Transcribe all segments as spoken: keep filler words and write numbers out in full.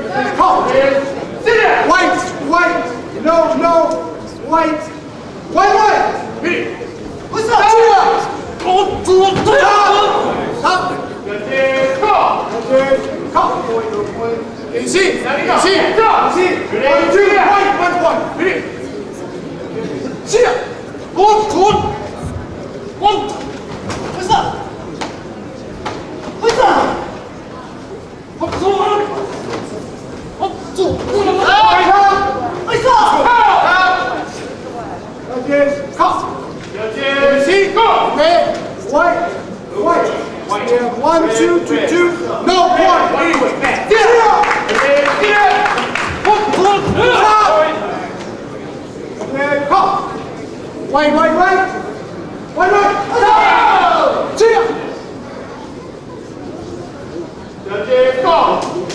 Call. White, white. No, no. White. White, white. What's up? Stop. Stop. Call. Easy. Easy. Easy. One, two, white, one, one. See ya. Good, good. One. What's up? What's up? What's up? What's up? What's up? Judges, call. Judges, see, go. Red, white, white. White. Yeah, one, two, two, two. No, one. Anyway, back. See ya. See ya. Red, call. White, white, white. White, white. See ya. Judges, call.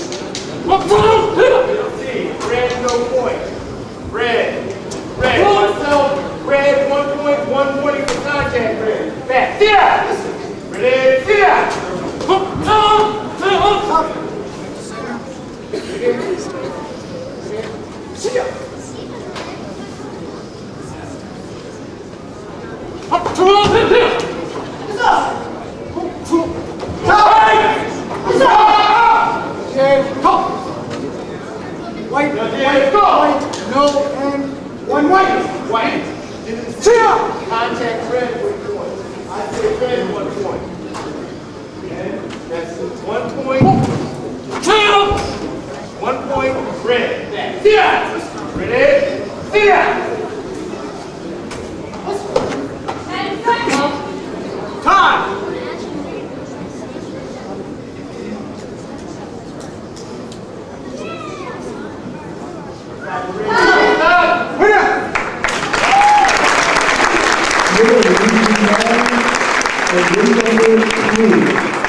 See, red, no point. Red, red. Myself, red, one point, one point for contact, red. Back. See ya. Ready, see ya. See ya. What's up? What's up? Okay, go. White, white, go. White, no, and one white. White. See ya. Contact red, one point. I say red, one point. Okay, that's one point. One point, red. See ya. Ready? See ya. Time. Winner! Winner, ladies and gentlemen,